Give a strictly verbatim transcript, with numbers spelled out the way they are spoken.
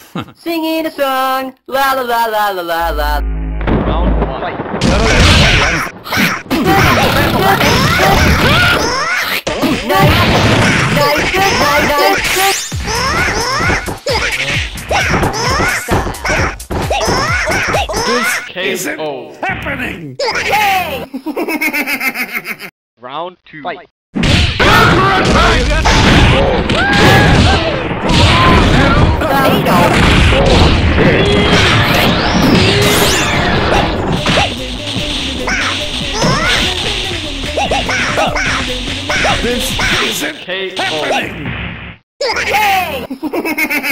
Singing a song, la la la la la la la. Round one. Fight. Nice, nice, nice, nice. This isn't Happening! Yay! Round two. Fight. This isn't K O happening! Yay!